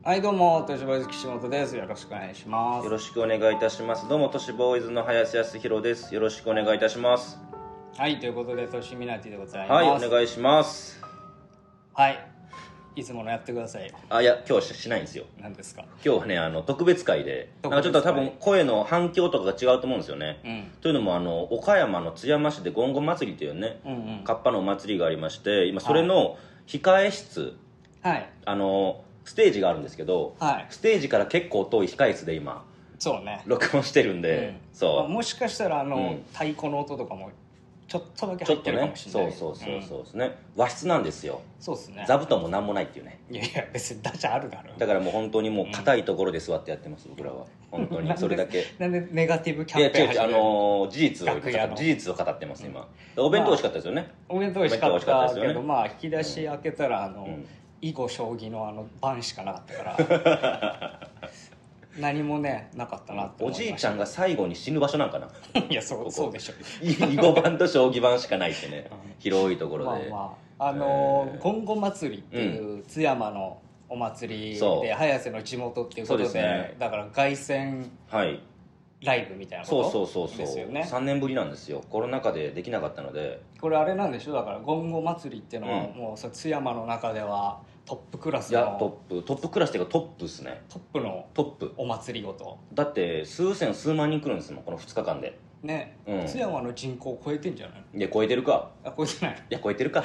はいどうも、都市ボーイズ岸本です。よろしくお願いします。 よろしくお願いいたします。どうも都市ボーイズの林康弘です。よろしくお願いいたします。 はい、ということで都市ミナティでございはい、 ます。 お願いします。 はい、いつものやってください。 いや今日はしないんですよ。 何ですか？ 今日はね特別会で、なんかちょっと多分声の反響とかが違うと思うんですよね。というのも岡山の津山市でゴンゴ祭りというね、カッパのお祭りがありまして、今それの控え室、 はい、 ステージがあるんですけど、 はい、 ステージから結構遠い控え室で今そうね、 録音してるんで、そう、 もしかしたら太鼓の音とかもちょっとだけちょっと入ってるかもね、 しれない。 そうですね、和室なんですよ。 そうですね。 座布団もなんもないっていうね。 いやいや、別にダチャあるだろ。 だからもう本当にもう硬いところで座ってやってます、僕らは本当にそれだけ。 なんでネガティブキいやャンペーン始める？ 事実を語ってます今。お弁当美味しかったですよね。 お弁当美味しかったけど、 ですよね。 まあ引き出し開けたら囲碁将棋の盤しかなかったから何もねなかったなって思いました。 おじいちゃんが最後に死ぬ場所なんかな。 いやそうでしょ。 囲碁盤と将棋盤しかないってね、広いところで。 ゴンゴ祭りっていう津山のお祭りで、早瀬の地元っていうことで、だから凱旋ライブみたいなことですよね。 3年ぶりなんですよ。コロナ禍でできなかったので。 これあれなんでしょ。だからゴンゴ祭りっていうのはもう津山の中ではトップクラスの。 いやトップクラスっていうかトップですね。 トップお祭りごとだって数千数万人来るんですもん、この2日間でね。津山の人口を超えてんじゃない？ いや超えてるか。 超えてない。 いや超えてるか。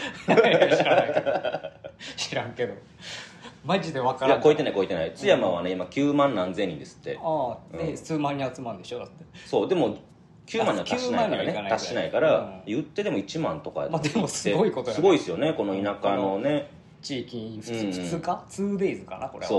知らんけどマジで分からん。 いや超えてない津山はね今9万何千人ですって。 で数万人集まるんでしょ。だってそうでも9万には達しないからね。達しないから、言ってでも1万とか。 でもすごいことやね。 すごいですよね、この田舎のね地域に2日 2days かな、これは。 そう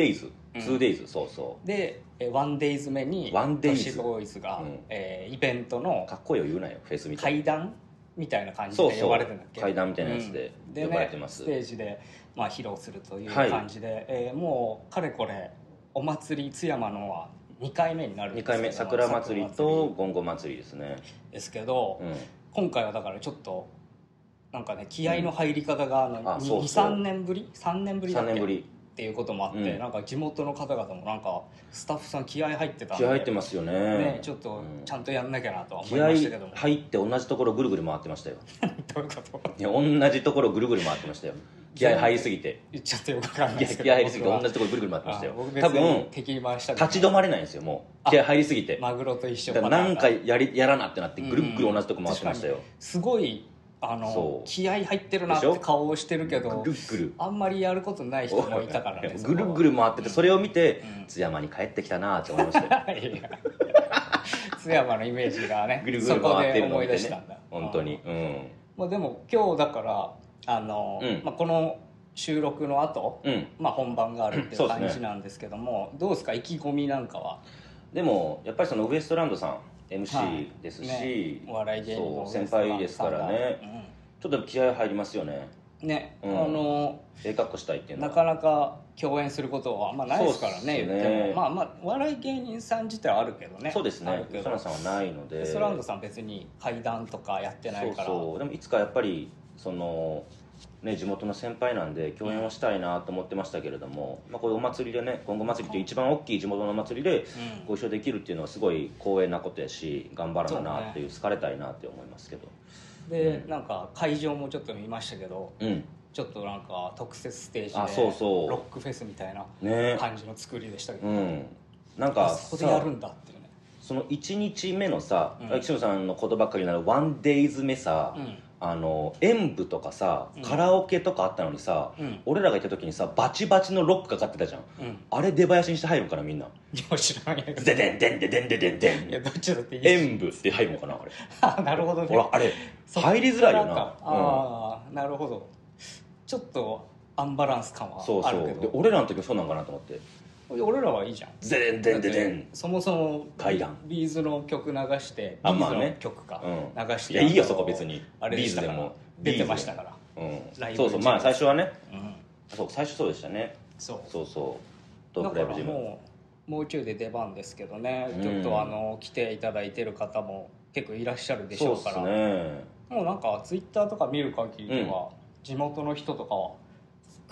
2days、そうで1days 目に都市ボーイズがイベントのかっこいいを言うなよ、フェスみたいな階段みたいな感じで呼ばれてるんだっけ。 階段みたいなやつで呼ばれてます。 ステージで披露するという感じで、もうかれこれお祭り津山のは2回目になるんですけど、 2回目桜祭りとゴンゴ祭りですね。 ですけど、今回はだからちょっとなんかね気合の入り方が3年ぶりだっけっていうこともあって、なんか地元の方々もなんかスタッフさん気合入ってたんで、 気合入ってますよね。 ちょっとちゃんとやんなきゃなとは思いましたけども、 気合入って同じところぐるぐる回ってましたよ。 どういうこと？ いや同じところぐるぐる回ってましたよ。気合入りすぎて。 言っちゃってよくわかんないですけど、 気合入りすぎて同じところぐるぐる回ってましたよ。多分敵に回した立ち止まれないんですよ、もう気合入りすぎて。 マグロと一緒。 なんかやらなってなってぐるぐる同じとこ回ってましたよ。 すごい気合入ってるなって顔をしてるけど、 ぐるぐるあんまりやることない人もいたからね。 ぐるぐる回ってて、それを見て津山に帰ってきたなって思いましたよ。 津山のイメージがね、 ぐるぐる回ってるのを見てね、本当に。 でも今日だからこの収録の後本番があるっていう感じなんですけども、どうですか意気込みなんかは。 でもやっぱりそのウエストランドさんMC ですし、 お笑い芸人の先輩ですからね、ちょっと気合入りますよね。格好したいっていうのはなかなか共演することはあんまないですからね。言ってもお笑い芸人さん自体はあるけどね。 そうですね。ウエストランドさんはないので。 ウエストランドさん別に怪談とかやってないから。 でもいつかやっぱりその地元の先輩なんで共演をしたいなと思ってましたけれども、こういうお祭りでね、ゴンゴ祭りという一番大きい地元のお祭りでご一緒できるっていうのはすごい光栄なことやし、頑張らななっていう、好かれたいなって思いますけど。 でなんか会場もちょっと見ましたけど、ちょっとなんか特設ステージでロックフェスみたいな感じの作りでしたけど、 なんかそこでやるんだっていうね。 その1日目のさ、岸本さんの言葉ばっかりになる 1days 目さ、演舞とかさカラオケとかあったのにさ、俺らが行った時にさバチバチのロックかかってたじゃん。あれ出囃子にして入るんかな、みんな。 いや知らない。 ででんでんででんででんでん。 いやどっちだっていい。 演舞って入るのかな、あれ。 なるほどね。 ほらあれ入りづらいよな。 なるほど。ちょっとアンバランス感はあるけど。 で俺らの時もそうなんかなと思って。 俺らはいいじゃん。 でんでんででん。 そもそも階段ビーズの曲流してビーズの曲か流して、 いやいいよそこ別に。 あれビーズでも出てましたから。 そうそう、最初はね、最初そうでしたね。そうだからもうちょいで出番ですけどね、ちょっと来ていただいてる方も結構いらっしゃるでしょうから、もうなんかツイッターとか見る限りでは地元の人とかは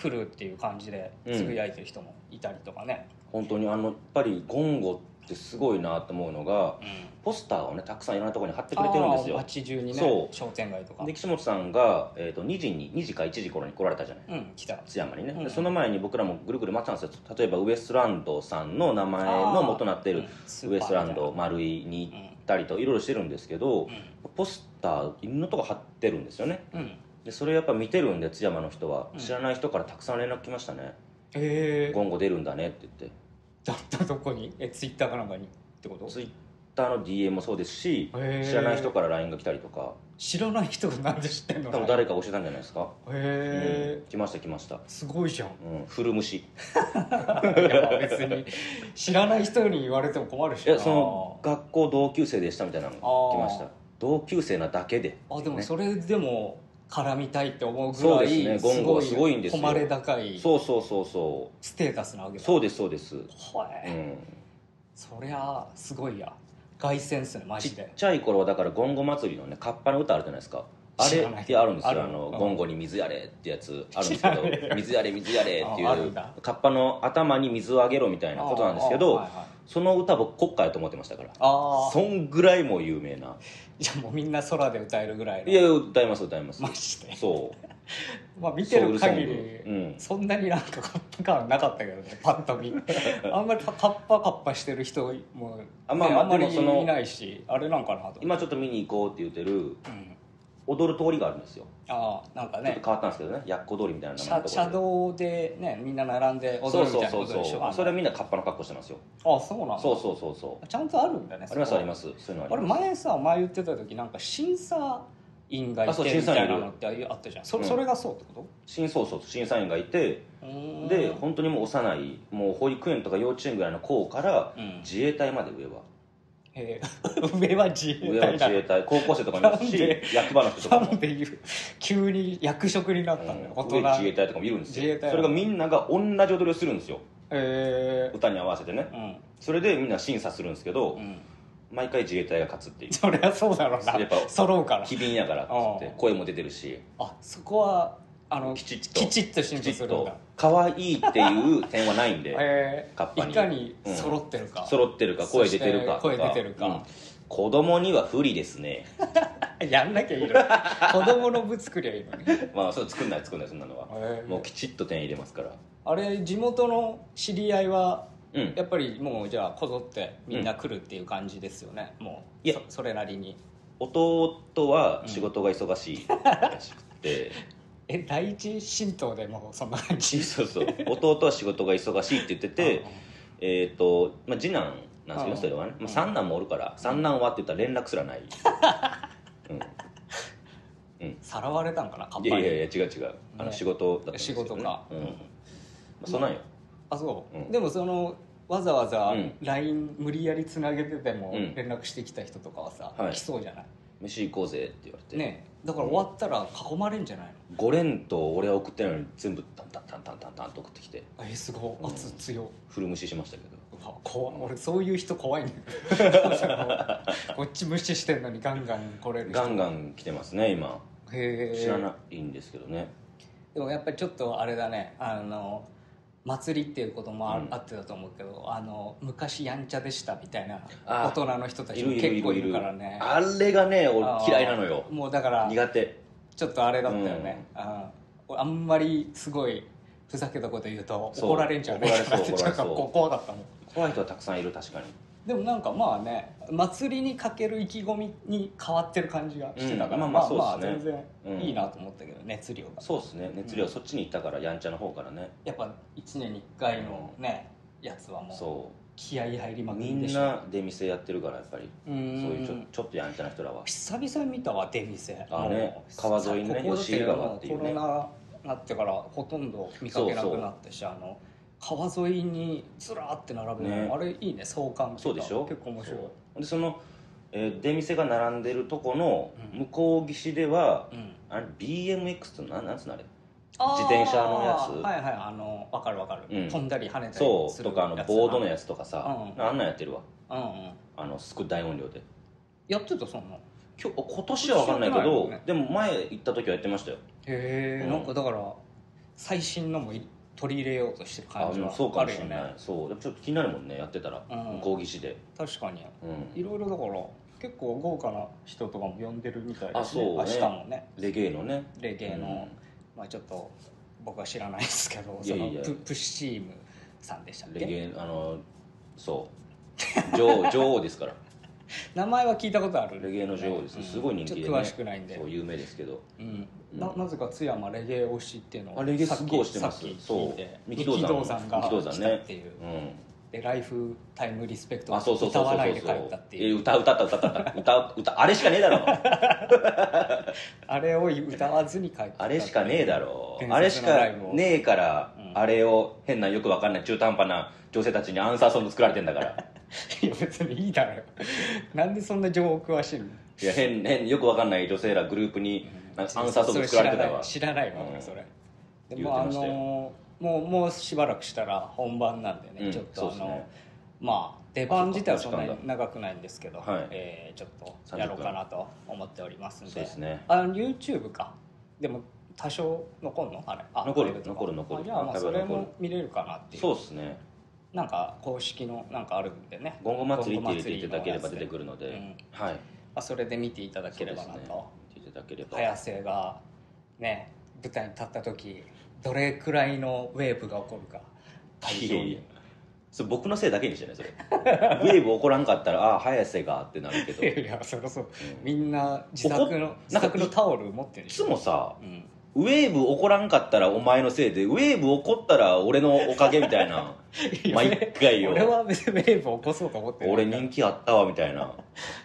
来るっていう感じでつぶやいてる人もいたりとかね、 本当にやっぱりゴンゴってすごいなと思うのが、ポスターをねたくさんいろんなところに貼ってくれてるんですよ。 街中にね、 そう商店街とかで岸本さんが、2時か1時頃に来られたじゃない、 来た津山にね、でその前に僕らもぐるぐる回ったんですよ。例えばウエストランドさんの名前の元になっているウエストランド丸井に行ったりといろいろしてるんですけど、ポスターいろんなとこ貼ってるんですよね、でそれやっぱ見てるんで津山の人は、知らない人からたくさん連絡来ましたね。ゴンゴ出るんだねって言って。 どこにツイッターかなんかにってこと？ ツイッターの DM もそうですし、知らない人から LINE が来たりとか。 知らない人がなんで知ってんの？ 多分誰か教えたんじゃないですか。来ましたすごいじゃん、 古虫いや別に知らない人に言われても困るしな。 いやその学校同級生でしたみたいなのが来ました。同級生なだけで、ね、 でもそれでも絡みたいって思うぐらい、 そうですね、ゴンゴはすごいんですよ。 誉れ高いステータスなわけだ。 そうです、 そりゃすごいや、凱旋っすねマジで。 ちっちゃい頃はだからゴンゴ祭りのねカッパの歌あるじゃないですか。あれってあるんですよ。ゴンゴに水やれってやつあるんですけど、水やれっていうカッパの頭に水をあげろみたいなことなんですけど、その歌僕国歌やと思ってましたから。そんぐらいも有名な。 じゃあもうみんな空で歌えるぐらいの。 いや歌いますマジで。 そうまあ見てる限りそんなになんかカッパ感はなかったけどね、パッと見あんまりカッパしてる人もあんまりいないし、あれなんかなと。 今ちょっと見に行こうって言ってる踊る通りがあるんですよ。 なんかねちょっと変わったんですけどね、やっこ通りみたいな名前のところで車道でねみんな並んで踊るみたいなことでしょ。 それはみんなカッパの格好してますよ。 そうなの。 そうちゃんとあるんだね。 ありますそういうのあります。 前言ってた時なんか審査員がいてみたいなのってあったじゃん。それがそうってこと？ 審査員がいて、で本当にもう幼いもう保育園とか幼稚園ぐらいの子から自衛隊まで上は上は自衛隊高校生とかもいますし、役場の人とかも。 なんで急に役職になったんだよ、 上自衛隊とかもいるんですよ。それがみんなが同じ踊りをするんですよ、歌に合わせてね、それでみんな審査するんですけど、毎回自衛隊が勝つっていう。 そりゃそうだろうな、やっぱ揃うから機敏やからって声も出てるし、 そこはきちっと審査するんだ。 可愛いっていう点はないんでカッパにいかに揃ってるか、 声出てるかとか、子供には不利ですねやんなきゃいいの子供の部作りゃいいのにまあそう作んないそんなのは、もうきちっと点入れますから。 あれ地元の知り合いはやっぱりもうじゃあこぞってみんな来るっていう感じですよね、もうそれなりに。 弟は仕事が忙しいらしくて第一神道でもそんな感じ弟は仕事が忙しいって言ってて次男なんですけど、それはね、三男もおるから三男はって言ったら連絡すらないさらわれたんかな、カッパに。 いや違う仕事だったんです仕事か、 そうなんよ。 でもそのわざわざ LINE 無理やりつなげてても連絡してきた人とかはさ、来そうじゃない。 飯行こうぜって言われてね、だから終わったら囲まれんじゃないの。 5連と俺は送ってないのに全部タンタンと送ってきて、 すごい圧強。 古無視しましたけど。 俺そういう人怖いねこっち無視してんのにガンガン来れる人ガンガン来てますね今。知らないんですけどね。 でもやっぱりちょっとあれだね、祭りっていうこともあってだと思うけど、昔やんちゃでしたみたいな大人の人たちも結構いるからね。 あれがね俺嫌いなのよ。 もうだから苦手。 ちょっとあれだったよね、あんまりすごいふざけたこと言うと怒られんじゃないかなってちょっと怖かったもん。 怖い人はたくさんいる。確かに。 でもなんかまあね、祭りにかける意気込みに変わってる感じがしてたから、まあ全然いいなと思ったけど、熱量が。 そうですね、熱量そっちに行ったから、やんちゃの方からね。 やっぱ1年に1回のね、やつはもう気合い入りまくりでしょ。みんな出店やってるからやっぱりそういうちょっとやんちゃな人らは。久 々に見たわ出店。 川沿いにね、吉井川っていうね。 コロナなってからほとんど見かけなくなってし、川沿いにずらーって並ぶの、あれいいね、壮観。 そうでしょ。 結構面白い。 でその出店が並んでるとこの向こう岸では、あれ BMX ってなんつうのあれ、自転車のやつ。 はいはい、分かる分かる、飛んだり跳ねたりするそうとかボードのやつとかさ、あんなんやってるわ。すごい大音量でやってた。そんな今年は分かんないけど、でも前行った時はやってましたよ。 へえ、なんかだから最新のも取り入れようとしてる感じはそうかあるよもしれない。 ね。 そうでもちょっと気になるもんね、やってたら、向こう岸で。 確かに、 うん、 いろいろだから結構豪華な人とかも呼んでるみたいですね。 そうね、 明日もね、 レゲエのね、 レゲエの、まあちょっと僕は知らないですけど、そのプッシームさんでしたっけ。 レゲエそう女王ですから名前は聞いたことある、 レゲエの女王です、すごい人気でね。 ちょっと詳しくないんで、 そう有名ですけど、 なぜか津山レゲエ推しっていうのをレゲエすごいしてます。 そう三木道山が来たっていう、でライフタイムリスペクトを歌わないで帰ったっていう。 歌あれしかねえだろあれを歌わずに帰った。 あれしかねえだろ、あれしかねえから、あれを変なよくわかんない中途半端な女性たちにアンサーソング作られてんだからいや別にいいだろなんでそんな情報詳しいの。 いや変よくわかんない女性らグループにアンサーソング作られてたわ。 知らないわ俺それ。でももうしばらくしたら本番なんでね、ちょっとまあ出番自体はそんなに長くないんですけど、ちょっとやろうかなと思っておりますんで。 そうですね。 YouTube か。でも多少残るのあれ。 残る。 じゃあまあそれも見れるかなっていう。 そうですね。 なんか公式のなんかあるんでね、 ゴンゴ祭りって入れていただければ出てくるので、はい、 それで見ていただければなと。 見ていただければ。 早瀬がね舞台に立った時どれくらいのウェーブが起こるか。 いやいや、それ僕のせいだけにしてないそれウェーブ起こらんかったら早瀬がってなるけどいやそりゃそう、みんな自作のタオル持ってるでしょ。 いつもさ、ウェーブ起こらんかったらお前のせいでウェーブ起こったら俺のおかげみたいな毎回よ。 俺は別にウェーブ起こそうと思ってる。 俺人気あったわみたいな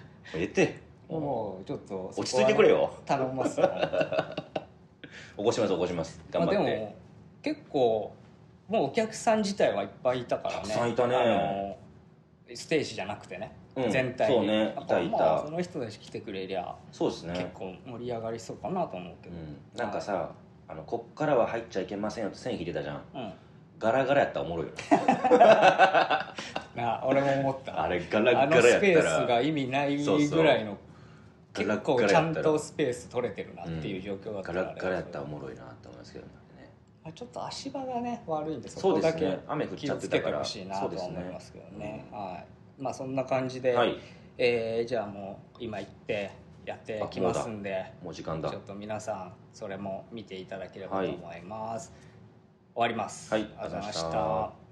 もうちょっと落ち着いてくれよ。 頼みますよ起こします頑張って。 でも結構もうお客さん自体はいっぱいいたからね。 たくさんいたね。 ステージじゃなくてね、全体に。 そうね、いた。 その人たち来てくれりゃそうですね、 結構盛り上がりそうかなと思うけど、 なんかさ、こっからは入っちゃいけませんよって線引いてたじゃん、ガラガラやったらおもろいよな。俺も思ったあれガラガラやったらスペースが意味ないぐらいの結構ちゃんとスペース取れてるなっていう状況だったら、 ガラガラやったらおもろいなと思いますけどね。 ちょっと足場がね悪いんで、そこだけ気をつけてほしいなと思いますけどね。まあそんな感じで、じゃあもう今行ってやってきますんで、 もう時間だ。 ちょっと皆さんそれも見ていただければと思います。終わります。 はい、ありがとうございました。